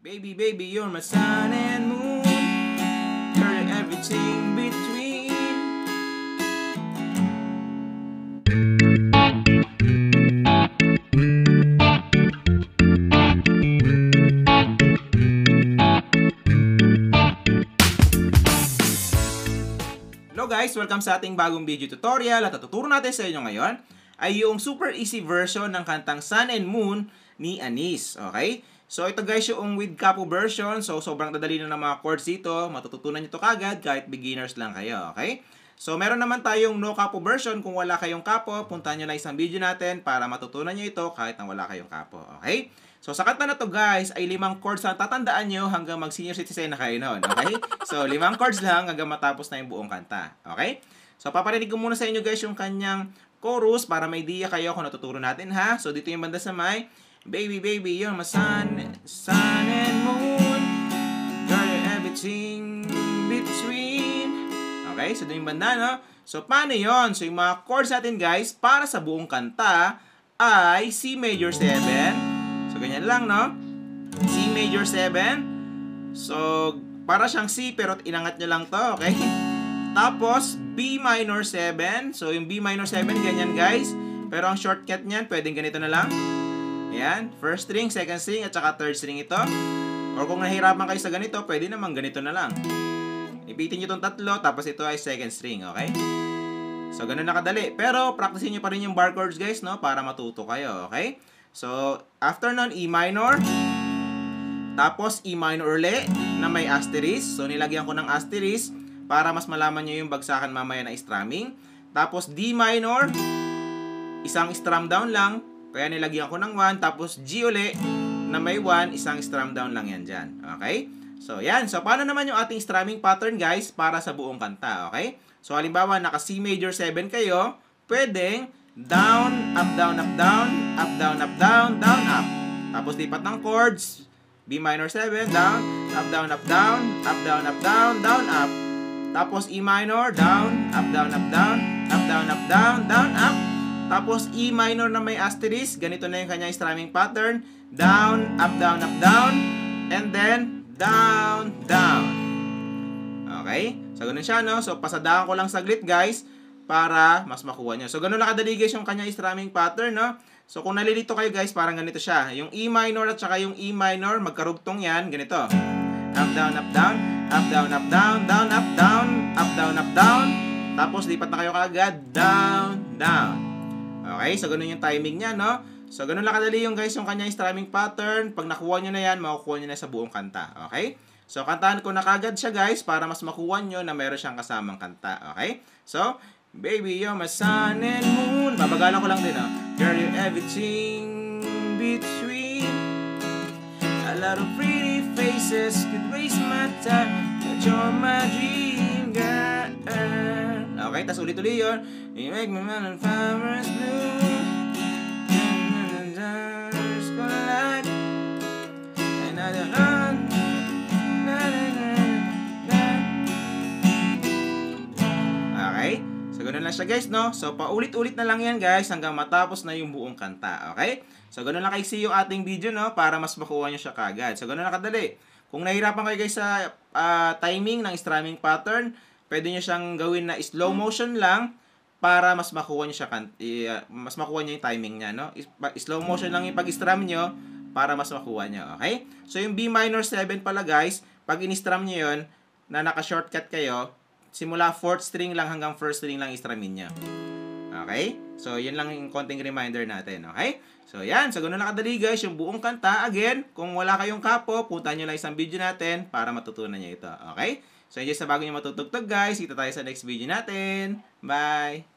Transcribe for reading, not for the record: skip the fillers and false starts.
Baby, baby, you're my sun and moon. You're everything between. Hello guys! Welcome sa ating bagong video tutorial at tuturo natin sa inyo ngayon ay yung super easy version ng kantang Sun and Moon ni Anis. Okay? So ito guys yung with capo version. So sobrang dadali na ng mga chords dito. Matututunan nyo ito kagad kahit beginners lang kayo. Okay? So meron naman tayong no capo version. Kung wala kayong capo, puntahan nyo lang isang video natin para matutunan nyo ito kahit na wala kayong capo. Okay? So sa kanta na to guys ay 5 chords na tatandaan nyo hanggang mag senior citizen na kayo noon. Okay? So 5 chords lang hanggang matapos na yung buong kanta. Okay? So paparinig ko muna sa inyo guys yung kanyang chorus para may idea kayo kung natuturo natin ha. So dito yung banda sa may baby, baby, you're my sun and moon. You're everything between. Okay, so doon yung banda, no? So, paano yon? So, yung mga chords natin, guys, para sa buong kanta ay C major 7. So, ganyan lang, no? C major 7. So, para siyang C, pero inangat nyo lang to, okay? Tapos, B minor 7. So, yung B minor 7, ganyan, guys. Pero ang shortcut niyan, pwedeng ganito na lang. Ayan, first string, second string, at saka third string ito. Or kung nahihirapan kayo sa ganito, pwede naman ganito na lang. Ipitin nyo itong tatlo, tapos ito ay second string, okay? So, ganun na kadali. Pero, practicein nyo pa rin yung bar chords, guys, no? Para matuto kayo, okay? So, after nun, E minor. Tapos, E minor uli, na may asterisk. So, nilagyan ko ng asterisk para mas malaman nyo yung bagsakan mamaya na strumming. Tapos, D minor, isang strum down lang. Kaya nilagyan ko ng 1, tapos G uli na may 1, isang strum down lang yan dyan. Okay? So, yan. So, paano naman yung ating strumming pattern, guys, para sa buong kanta? Okay? So, halimbawa, naka C major 7 kayo, pwedeng down, up, down, up, down, up, down, up, down, down, up. Tapos, lipat ng chords. B minor 7, down, up, down, up, down, up, down, up, down, down, up. Tapos, E minor, down, up, down, up, down, up, down, up, down, down, up. Tapos, E minor na may asterisk. Ganito na yung kanyang strumming pattern. Down, up, down, and then, down, down. Okay? So, ganun siya, no? So, pasadahan ko lang saglit, guys, para mas makuha nyo. So, ganun lang kadali, guys, yung kanyang strumming pattern, no? So, kung nalilito kayo, guys, parang ganito siya. Yung E minor at saka yung E minor, magkarugtong yan. Ganito. Up, down, up, down. Up, down, up, down. Down, up, down. Up, down, up, down. Tapos, lipat na kayo kaagad. Down, down. Okay, so ganun yung timing niya, no? So ganun lang kadali yung guys yung kanyang strumming pattern. Pag nakuha nyo na yan, makukuha nyo na sa buong kanta. Okay? So kantahan ko na kagad siya guys para mas makuha nyo na meron siyang kasamang kanta. Okay? So, baby, you're my sun and moon. Babagalan ko lang din, no? Girl, you're everything between. A lot of pretty faces could waste my time, but you're my dream girl. Okay, tas ulit-ulit yun. You make me man on farmer's blue. And there's gonna light. And I don't run. Okay, so ganun lang siya guys, no? So paulit-ulit na lang yan guys hanggang matapos na yung buong kanta. Okay? So ganun lang kaiksi yung ating video, no? Para mas makuha nyo siya kagad. So ganun lang kadali. Kung nahihirapan kayo guys sa timing ng strumming pattern, pwede nyo siyang gawin na slow motion lang para mas makuha nyo siya mas makuha nyo yung timing niya, no? Slow motion lang yung pag-strum nyo para mas makuha nyo, okay? So yung B minor 7 pala guys, pag in-strum nyo yun, na naka-shortcut kayo, simula 4th string lang hanggang 1st string lang i-strumin nyo. Okay? So yun lang yung konting reminder natin, okay? So yan, so ganun lang kadali guys yung buong kanta. Again, kung wala kayong kapo, puntahan nyo lang isang video natin para matutunan nyo ito, okay? So, yun sa bago nyo matutugtog guys. Kita tayo sa next video natin. Bye!